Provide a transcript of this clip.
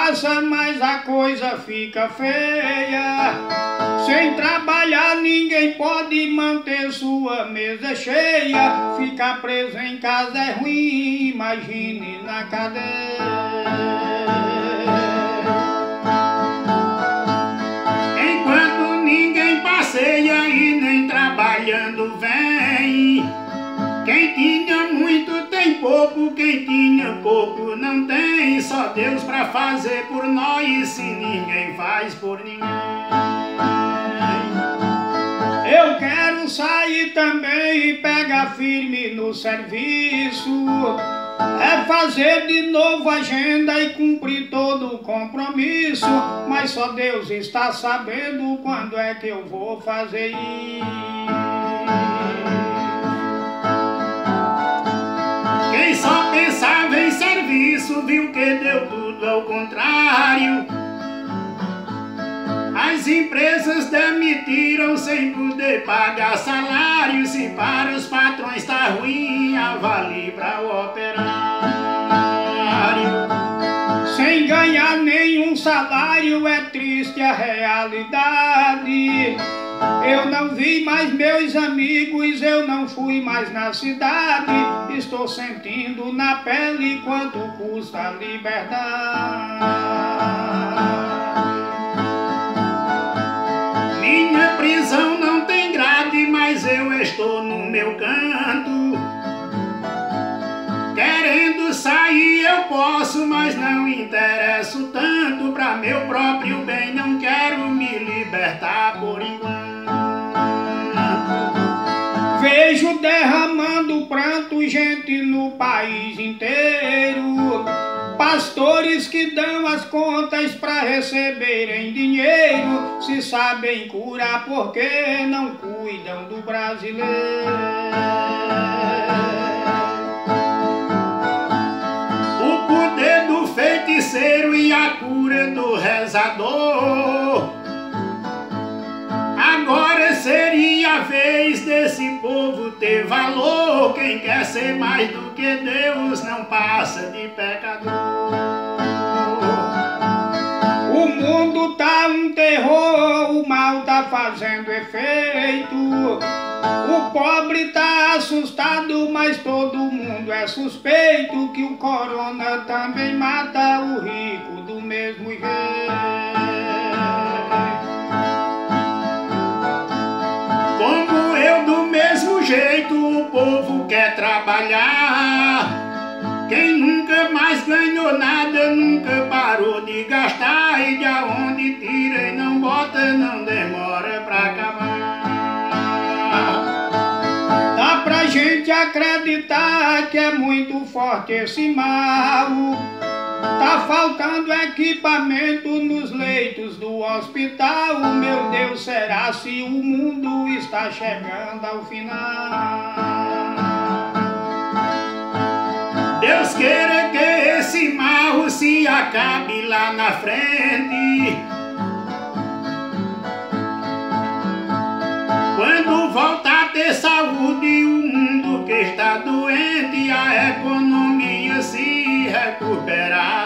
passa, mas a coisa fica feia. Sem trabalhar ninguém pode manter sua mesa cheia. Ficar preso em casa é ruim, imagine na cadeia. Enquanto ninguém passeia e nem trabalhando vem, quem tinha muito tem pouco, quem tinha pouco não tem. Só Deus pra fazer por nós, se ninguém faz por ninguém. Eu quero sair também e pegar firme no serviço. É fazer de novo agenda e cumprir todo o compromisso. Mas só Deus está sabendo quando é que eu vou fazer isso. Quem só pensava em serviço viu que deu tudo ao contrário. As empresas demitiram sem poder pagar salário. Se para os patrões tá ruim, avale para o operário. Sem ganhar nenhum salário é triste a realidade. Eu não vi mais meus amigos, eu não fui mais na cidade. Estou sentindo na pele quanto custa a liberdade. Minha prisão não tem grade, mas eu estou no meu canto. Querendo sair eu posso, mas não interesso tanto. Pra meu próprio bem não quero me libertar por enquanto. Vejo derramando pranto gente no país inteiro. Pastores que dão as contas para receberem dinheiro. Se sabem curar porque não cuidam do brasileiro. O poder do feiticeiro e a cura do rezador. Agora seria a vez desse povo ter valor. Quem quer ser mais do que Deus não passa de pecador. O mundo tá um terror, o mal tá fazendo efeito. O pobre tá assustado, mas todo mundo é suspeito. Que o corona também mata o rico do mesmo jeito. Como eu, do mesmo jeito, o povo quer trabalhar. Quem nunca mais ganhou nada, nunca parou de gastar. E de onde tira e não bota, não demora pra acabar. Dá pra gente acreditar que é muito forte esse mal. Tá faltando equipamento nos leitos do hospital. Meu Deus, será se o mundo está chegando ao final? Deus queira que esse mal se acabe lá na frente. Quando voltar a ter saúde, o mundo que está doente, a economia se recuperar.